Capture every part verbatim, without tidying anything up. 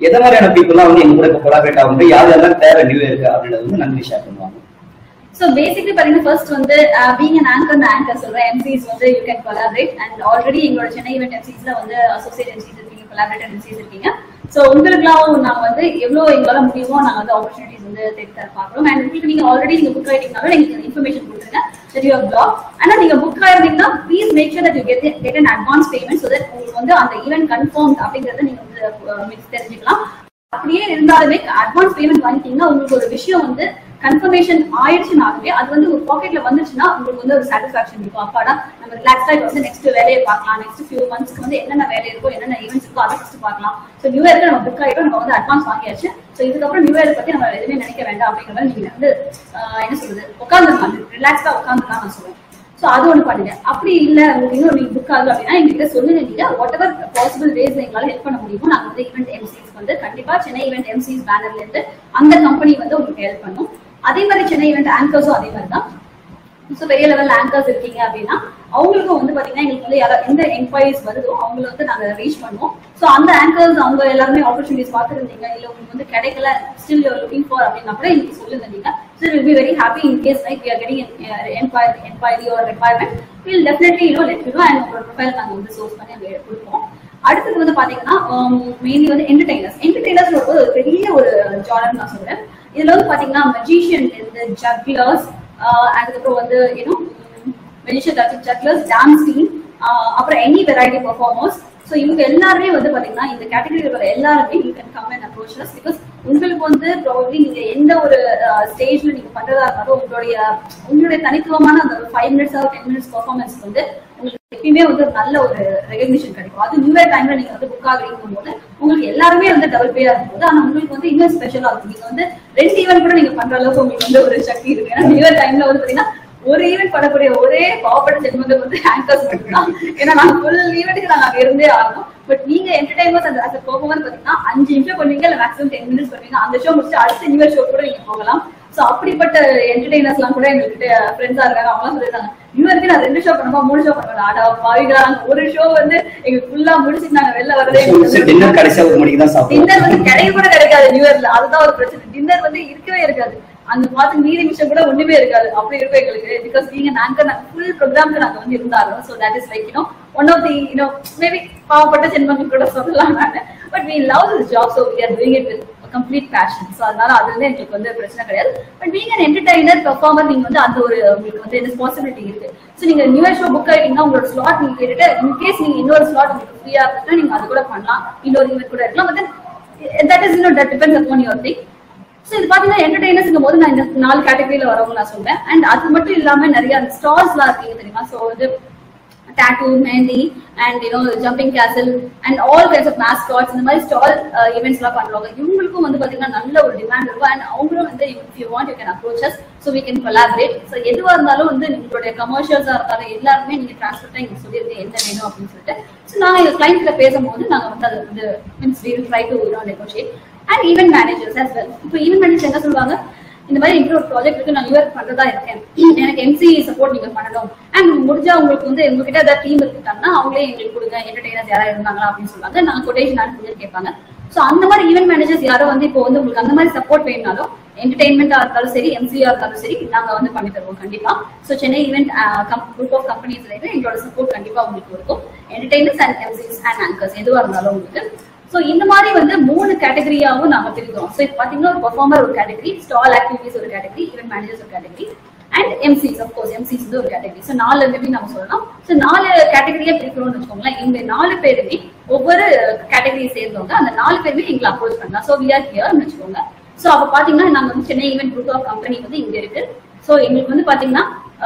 எந்த மாதிரியான பீப்புள்லாம் வந்து எங்க கூட இப்போ கொலாபரேட் ஆகும், யார் யாரெல்லாம் தேவை நியூ இயருக்கு அப்படின்றது வந்து நன்றி ஷேர் பண்ணுவாங்க. So basically பாத்தீங்கன்னா first வந்து uh, being an anchor and anchor சொல்ற M Cs வந்து you can collaborate and already எங்களோட Chennai Event Emcees ல வந்து associate M Cs இருக்கீங்க, collaborator M Cs இருக்கீங்க. So உங்களுக்குலாம் நாங்க வந்து எவ்வளவு எங்களால முடியுமோ நாங்க வந்து opportunities வந்து தேடி தர பார்க்கிறோம். and உங்களுக்கு நீங்க ஆல்ரெடி நீங்க புக் ஆயிட்டீங்கனாலும் நீங்க இன்ஃபர்மேஷன் கொடுத்துருங்க that you have blocked. ஆனா நீங்க புக் ஆயிருந்தீங்கன்னா please make sure that you get get an advance payment so that உங்களுக்கு வந்து அந்த event confirmed அப்படிங்கறத நீங்க வந்து தெரிஞ்சுக்கலாம். அப்படியே இருந்தாலுமே அட்வான்ஸ் பேமெண்ட் வாங்கிட்டீங்கன்னா உங்களுக்கு ஒரு விஷயம் வந்து கன்ஃபர்மேஷன் ஆயிடுச்சுனாலுமே அது வந்து ஒரு பாக்கெட்ல வந்துச்சுன்னா உங்களுக்கு வந்து ஒரு சாட்டிஸ்பாக்சன் இருக்கும். அப்பாடா நம்ம ரிலாக்ஸ்டா வந்து நெக்ஸ்ட் வேலையை பார்க்கலாம், நெக்ஸ்ட் ஃபியூ மந்த்ஸ்க்கு வந்து என்னென்ன வேலை இருக்கோ என்னென்ன ஈவெண்ட்ஸ் இருக்கோ அதை ஃபர்ஸ்ட் பார்க்கலாம். ஸோ நியூ இயருக்கு நம்ம புக் ஆகிட்டோம், நம்ம வந்து அட்வான்ஸ் வாங்கியாச்சு. ஸோ இதுக்கப்புறம் நியூ இயர் பத்தி நம்ம எதுவுமே நினைக்க வேண்டாம் அப்படிங்கிற மாதிரி நீங்க வந்து என்ன சொல்றது உட்காந்துருக்காங்க, ரிலாக்ஸ்டா உட்காந்துருக்காங்க நான் சொல்லுவேன். சோ அது ஒண்ணு பண்ணுங்க. அப்படி இல்ல உங்களுக்கு இன்னும் நீங்க புக் ஆகுது அப்படின்னா எங்ககிட்ட சொல்லுங்க. நீங்க வாட் எவர் பாசிபிள் வேஸ் எங்களால ஹெல்ப் பண்ண முடியுமோ நாங்க வந்து ஈவெண்ட் எம்சிஸ் வந்து கண்டிப்பா சென்னை ஈவெண்ட் எம்சிஸ் பேனர்ல இருந்து அந்த கம்பெனி வந்து உங்களுக்கு ஹெல்ப் பண்ணும். அதே மாதிரி சென்னை ஈவெண்ட் ஆங்கர்ஸும் அதே மாதிரி தான். ஸோ பெரிய லெவல் ஆங்கர்ஸ் இருக்கீங்க அப்படின்னா அவங்களுக்கும் வந்து பாத்தீங்கன்னா எங்களுக்கு வந்து யாராவது எந்த என்கொயரிஸ் வருதோ அவங்களை வந்து நாங்க ரீச் பண்ணுவோம். ஸோ அந்த ஆங்கர்ஸ் அவங்க எல்லாருமே ஆப்பர்ச்சுனிட்டிஸ் பார்த்துருந்தீங்க, இல்ல உங்களுக்கு வந்து கிடைக்கல ஸ்டில் லுக்கிங் ஃபார் அப்படின்னா கூட எனக்கு சொல்லுங்க. நீங்க so we'll be very happy in case like we are getting an enquiry enquiry or requirement, we'll definitely you know let you know and உங்களோட ப்ரொஃபைல் நாங்க வந்து சோர்ஸ் பண்ணி அங்க கொடுப்போம். அடுத்தது வந்து பாத்தீங்கன்னா மெயின்லி வந்து என்டர்டைனர்ஸ் என்டர்டைனர்ஸ் ஒரு பெரிய ஒரு ஜானர் நான் சொல்றேன். இதுல வந்து பாத்தீங்கன்னா மெஜிஷியன் இருந்து ஜக்லர்ஸ், அதுக்கப்புறம் வந்து you know magician jugglers, dance team, அப்புறம் எனி வெரைட்டி பெர்ஃபார்மர்ஸ். ஸோ இவங்க எல்லாருமே வந்து பாத்தீங்கன்னா இந்த கேட்டகரியில் வர எல்லாருமே you can come and approach us. Because உங்களுக்கு வந்து ப்ராபப்லி நீங்க எந்த ஒரு ஸ்டேஜ்ல நீங்க பண்றதா இருந்தாலும் உங்களுடைய உங்களுடைய தனித்துவமான அந்த ஒரு five minutes or ten minutes performance வந்து உங்களுக்கு எப்பயுமே வந்து ஒரு நல்ல ஒரு ரெகக்னிஷன் கிடைக்கும். அது நியூ இயர் டைம்ல நீங்க வந்து புக் ஆகிறீங்கும் போது உங்களுக்கு எல்லாருமே வந்து டபுள் பேயா இருக்கும்போது ஆனா உங்களுக்கு வந்து இன்னும் ஸ்பெஷலா இருக்கும். நீங்க வந்து ரெண்டு ஈவென்ட் கூட நீங்க பண்ற அளவுக்கு உங்களுக்கு வந்து ஒரு சக்தி இருக்கு. ஏன்னா நியூ இயர் டைம்ல வந்து பாத்தீங்கன்னா ஒரு ஈவெண்ட் பண்ணக்கூடிய ஒரே பாவப்பட்ட ஜென்மங்கள் வந்து ஆங்கர்ஸ் மட்டும்தான். ஏன்னா நாங்க ஃபுல் ஈவெண்ட்டுக்கு நாங்க அங்க இருந்தே ஆகணும். பட் நீங்க என்டர்டைன்மெண்ட் அந்த அஸ் பெர்ஃபார்மர் பாத்தீங்கன்னா அஞ்சு நிமிஷம் பண்ணுவீங்க, இல்ல மேக்ஸிமம் டென் மினிட்ஸ் பண்ணுவீங்க. அந்த ஷோ முடிச்சு அடுத்த நியூ இயர் ஷோ கூட நீங்க போகலாம். சோ அப்படிப்பட்ட என்டர்டைனர்ஸ் எல்லாம் கூட எங்ககிட்ட ஃப்ரெண்ட்ஸா இருக்காங்க. அவங்க சொல்லிருக்காங்க நியூ இயர்க்கு நான் ரெண்டு ஷோ பண்ணுவா மூணு ஷோ பண்ணுவேன். ஆடா பாவிகளா ஒரு ஷோ வந்து எங்க ஃபுல்லா முடிச்சுட்டு நாங்க வெளில வரதே டின்னர் கடைசியா ஒரு மணிக்கு தான் சாப்பிடுவோம். டின்னர் வந்து கிடைக்க கூட கிடைக்காது நியூ இயர்ல. அதுதான் ஒரு பிரச்சனை. டின்னர் வந்து இருக்கவே இருக்காது. அந்த பார்த்து மீதி நிமிஷம் கூட ஒண்ணுமே இருக்காது. அப்படி இருக்கும் எங்களுக்கு. பிகாஸ் நீங்க நாங்க நாங்க ஃபுல் ப்ரோக்ராம்க்கு நாங்க வந்து இருந்தாலும் so that is like you know one of the you know maybe பாவப்பட்ட ஜென்மங்கள் கூட சொல்லலாம் நானு. But we love this job, so we are doing it with complete passion. So அதனால அது வந்து எங்களுக்கு வந்து பிரச்சனை கிடையாது. பட் நீங்க என்டர்டைனர் பெர்ஃபார்மர் நீங்க வந்து அந்த ஒரு உங்களுக்கு வந்து ரெஸ்பான்சிபிலிட்டி இருக்கு. ஸோ நீங்க நியூ இயர் ஷோ புக் ஆயிட்டீங்கன்னா உங்களோட ஸ்லாட் நீங்க கேட்டுட்டு இன்கேஸ் நீங்க இன்னொரு ஸ்லாட் உங்களுக்கு ஃப்ரீயா இருந்துச்சுன்னா நீங்க அது கூட பண்ணலாம், இன்னொரு ஈவென்ட் கூட இருக்கலாம். But that is you know that depends upon your thing. So இது பாத்தீங்கன்னா என்டர்டைனர்ஸ்ங்கும் போது நான் இந்த நாலு கேட்டகரியில வரவங்க நான் சொல்றேன். அண்ட் அது மட்டும் இல்லாம நிறைய ஸ்டால்ஸ் எல்லாம் இருக்கீங்க தெரியுமா. ஸோ வந்து tattoo, mehndi, and you know jumping castle and all kinds of mascots இந்த மாதிரி ஸ்டால் ஈவென்ட்ஸ் எல்லாம் பண்றாங்க. இவங்களுக்கும் வந்து பாத்தீங்கன்னா நல்ல ஒரு டிமாண்ட் இருக்கும். அண்ட் அவங்களும் வந்து if you want you can approach us so we can collaborate. So எதுவா இருந்தாலும் வந்து உங்களுடைய கமர்ஷியல்ஸா இருந்தாலும் எல்லாருமே நீங்க டிரான்ஸ்போர்ட்டா இங்க சொல்லிருக்கீங்க என்ன வேணும் அப்படின்னு சொல்லிட்டு. ஸோ நாங்க எங்க கிளைண்ட் கிட்ட பேசும்போது நாங்க வந்து அதை வந்து means we will try to you know negotiate. And event managers as well. இப்போ event managers என்ன சொல்லுவாங்க, இந்த மாதிரி எங்க ஒரு ப்ராஜெக்ட் இருக்கு நான் நியூ இயர் பண்றதா இருக்கேன், எனக்கு எம்சி சப்போர்ட் நீங்க பண்ணணும். அண்ட் முடிஞ்சா உங்களுக்கு வந்து உங்ககிட்ட ஏதாவது டீம் இருக்காங்கன்னா அவங்களே எங்களுக்கு கொடுங்க, என்டர்டைனர்ஸ் யாராவது இருந்தாங்களா அப்படின்னு சொல்லுவாங்க. நாங்க கொட்டேஷன் அனுப்புங்க கேட்பாங்க. ஸோ அந்த மாதிரி ஈவென்ட் மேனேஜர்ஸ் யாரோ வந்து இப்போ வந்து உங்களுக்கு அந்த மாதிரி சப்போர்ட் வேணும்னாலும் என்டர்டைன்மெண்டா இருந்தாலும் சரி, எம்சியா இருந்தாலும் சரி, நாங்க வந்து பண்ணி தருவோம் கண்டிப்பா. So Chennai event group of கம்பெனிஸ்ல எங்களோட சப்போர்ட் கண்டிப்பா உங்களுக்கு இருக்கும். Entertainers and MCs and anchors எதுவா இருந்தாலும் உங்களுக்கு. சோ இந்த மாதிரி வந்து மூணு கேட்டகரியாவும் நாம பிரிக்கிறோம். சோ இது பாத்தீங்கன்னா ஒரு பெர்ஃபார்மர் ஒரு கேட்டகரி, ஸ்டால் ஆக்டிவிட்டிஸ் ஒரு கேட்டகரி, ஈவென்ட் மேனேஜர்ஸ் ஒரு category, and MCs of course MCs வந்து ஒரு கேட்டகரி. சோ நாலு மேபி நம்ம சொல்லலாம். சோ நாலு கேட்டகரியா பிரிக்கிறோம்னு வச்சுக்கோங்களேன். இந்த நாலு பேருமே ஒவ்வொரு கேட்டகரியை சேர்ந்தவங்க அந்த நாலு பேருமே எங்களை அப்ரோச் பண்ணலாம். சோ வி ஆர் ஹியர்னு வச்சுக்கோங்க. சோ அப்ப பாத்தீங்கன்னா நாங்க வந்து Chennai event group of company வந்து இங்க இருக்கு. சோ எங்களுக்கு வந்து பாத்தீங்கன்னா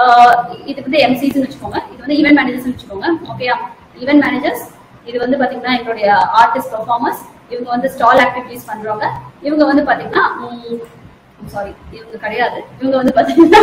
இது வந்து எம்சிஸ்ன்னு வச்சுக்கோங்க, இது வந்து ஈவென்ட் மேனேஜர்ஸ் வச்சுக்கோங்க. ஓகேயா, ஈவென்ட் மேனேஜர்ஸ் இது வந்து பாத்தீங்கன்னா எங்களுடைய ஆர்டிஸ்ட் பெர்ஃபார்மர்ஸ், இவங்க வந்து ஸ்டால் ஆக்டிவிட்டிஸ் பண்றவங்க, இவங்க வந்து பாத்தீங்கன்னா சாரி இவங்க கிடையாது, இவங்க வந்து பாத்தீங்கன்னா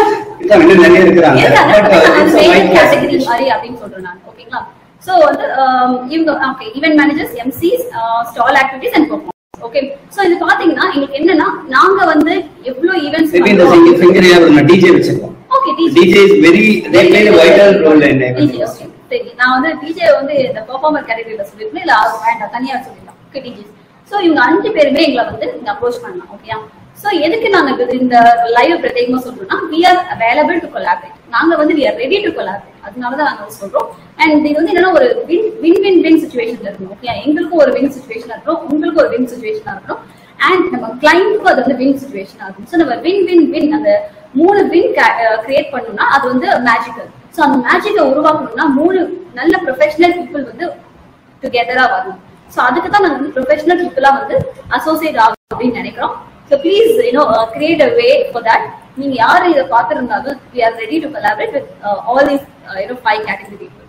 கேட்டகரி மாதிரி அப்படின்னு சொல்றேன் நான். ஓகேங்களா, சோ வந்து இவங்க okay event managers, MCs, stall activities and performers. Okay, so இது பாத்தீங்கன்னா எங்களுக்கு என்னன்னா நாங்க வந்து எவ்வளவு ஈவென்ட்ஸ் டிஜே வச்சிருக்கோம். Okay, DJ is very they play a vital role in everything. சரி, நான் வந்து டிஜே வந்து இந்த பெர்ஃபார்மர் கேட்டகரியில சொல்லிருக்கேன், இல்ல வேண்டாம் தனியா சொல்லிடலாம். Okay, DJ. சோ சோ இவங்க அஞ்சு பேருமே எங்களை வந்து நீங்க அப்ரோச் பண்ணலாம். ஓகேயா? சோ எதுக்கு நாங்க இந்த லைவ் பிரத்யேகமா சொல்றோம்னா we are available to collaborate. நாங்க வந்து we are ready to collaborate. அதனாலதான் நாங்க சொல்றோம். அண்ட் இது வந்து என்னன்னா ஒரு வின் வின் வின் வின் சிச்சுவேஷன்ல இருக்கணும். ஓகே, எங்களுக்கும் ஒரு வின் சிச்சுவேஷனா இருக்கணும், உங்களுக்கு ஒரு வின் சிச்சுவேஷனா இருக்கணும், அண்ட் நம்ம கிளைண்ட்டுக்கும் அது வந்து வின் சிச்சுவேஷனா இருக்கும். ஸோ நம்ம வின் வின் வின் அந்த மூணு வின் கிரியேட் பண்ணோம்னா அது வந்து மேஜிக்கல். ஸோ அந்த மேஜிக்கை உருவாக்கணும்னா மூணு நல்ல ப்ரொஃபஷனல் பீப்புள் வந்து டுகெதரா வரும். ஸோ அதுக்கு தான் நாங்கள் வந்து ப்ரொஃபஷனல் பீப்புளா வந்து அசோசியேட் ஆகும் அப்படின்னு நினைக்கிறோம். So please you know create a way for that. நீங்க யாரு இதை பார்த்துருந்தாலும் we are ready to collaborate with uh, all these uh, you know five category people.